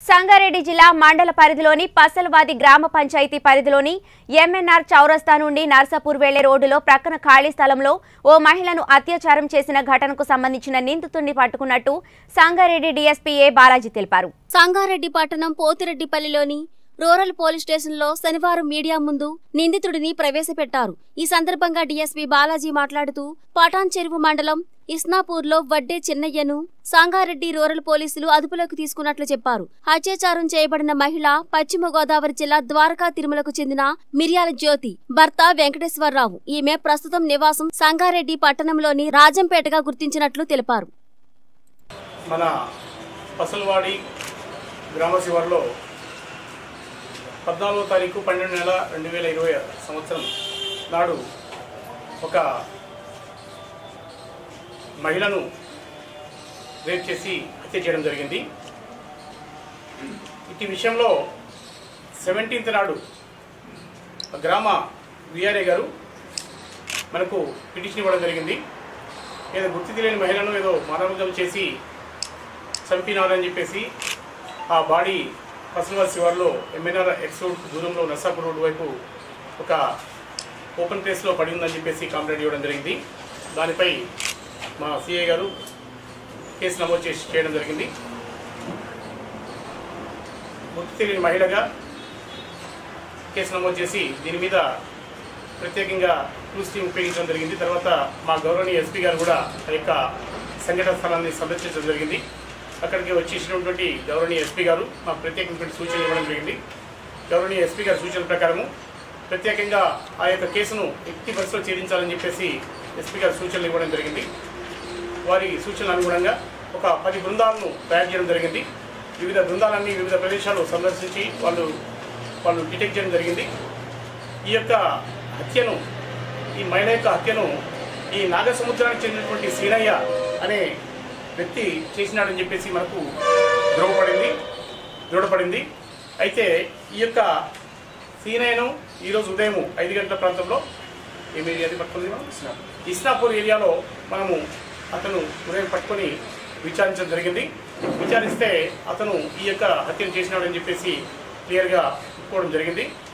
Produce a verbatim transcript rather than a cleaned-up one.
సంగారెడ్డి జిల్లా మండల పరిధిలోని పసల్వాది గ్రామ పంచాయతీ పరిధిలోని ఎంఎన్ఆర్ చౌరస్తా నుండి నర్సాపూర్ వెళ్లే రోడ్డులో ప్రక్కన ఖాళీ స్థలంలో ఓ మహిళను అత్యాచారం చేసిన ఘటనకు సంబంధించిన నిందితుడిని పట్టుకున్నట్టు సంగారెడ్డి డీఎస్పీ ఏ బాలాజీ తెలిపారు. సంగారెడ్డి పట్టణం పోతిరెడ్డిపల్లిలోని రూరల్ పోలీస్ స్టేషన్లో శనివారం మీడియా ముందు నిందితుడిని ప్రవేశపెట్టారు. ఈ సందర్భంగా డీఎస్పీ బాలాజీ మాట్లాడుతూ పటాన్ చెరువు మండలం ఇస్నాపూర్లో వడ్డే చిన్నయ్యను సంగారెడ్డి రూరల్ పోలీసులు అదుపులోకి తీసుకున్నట్లు చెప్పారు. అత్యాచారం చేయబడిన మహిళ పశ్చిమ గోదావరి జిల్లా ద్వారకా తిరుమలకు చెందిన మిర్యాల జ్యోతి భర్త వెంకటేశ్వరరావు. ఈమె ప్రస్తుతం నివాసం సంగారెడ్డి పట్టణంలోని రాజంపేటగా గుర్తించినట్లు తెలిపారు. మన పసల్వాడి గ్రామ శివారులో పద్నాలుగో తారీఖు పన్నెండు నెల రెండు వేల ఇరవై సంవత్సరం నాడు ఒక మహిళను రేప్ చేసి హత్య చేయడం జరిగింది. ఇటు విషయంలో సెవెంటీన్త్ నాడు గ్రామ విఆర్ఏ గారు మనకు పిటిషన్ ఇవ్వడం జరిగింది. ఏదో గుర్తు తెలియని మహిళను ఏదో మానవగం చేసి చంపినారని చెప్పేసి ఆ బాడీ పసల్వాది శివారులో ఎంఎన్ఆర్ ఎక్స్ రోడ్ దూరంలో నర్సాపూర్ రోడ్డు వైపు ఒక ఓపెన్ ప్లేస్లో పడి ఉందని చెప్పేసి కంప్లైంట్ ఇవ్వడం జరిగింది. దానిపై మా సిఐ గారు కేసు నమోదు చేసి చేయడం జరిగింది. గుర్తు తెలియని మహిళగా కేసు నమోదు చేసి దీని మీద ప్రత్యేకంగా క్లూస్ టీమ్ ఉపయోగించడం జరిగింది. తర్వాత మా గౌరవనీయ ఎస్పీ గారు కూడా ఆ యొక్క సంఘటన స్థలాన్ని సందర్శించడం జరిగింది. అక్కడికి వచ్చేసినటువంటి గౌరవనీయ ఎస్పీ గారు మాకు ప్రత్యేకమైనటువంటి సూచనలు ఇవ్వడం జరిగింది. గౌరవనీయ ఎస్పీ గారి సూచనల ప్రకారము ప్రత్యేకంగా ఆ యొక్క కేసును ఎట్టి బస్సులో ఛేదించాలని చెప్పేసి ఎస్పీ గారు సూచనలు ఇవ్వడం జరిగింది. వారి సూచనల అనుగుణంగా ఒక పది బృందాలను తయారు చేయడం జరిగింది. వివిధ బృందాలన్నీ వివిధ ప్రదేశాలు సందర్శించి వాళ్ళు వాళ్ళు డిటెక్ట్ చేయడం జరిగింది. ఈ యొక్క హత్యను ఈ మహిళ యొక్క హత్యను ఈ నాగసముద్రానికి చెందినటువంటి సీనయ్య అనే వ్యక్తి చేసినాడని చెప్పేసి మనకు ధృవపడింది దృఢపడింది అయితే ఈ యొక్క సీనయ్యను ఈరోజు ఉదయం ఐదు గంటల ప్రాంతంలో ఏం ఏరియాది పట్టుకుంది మనం ఇస్నాపూర్ ఏరియాలో మనము అతను ఉదయం పట్టుకొని విచారించడం జరిగింది. విచారిస్తే అతను ఈ యొక్క హత్యను చేసినాడని చెప్పేసి క్లియర్గా చెప్పుకోవడం జరిగింది.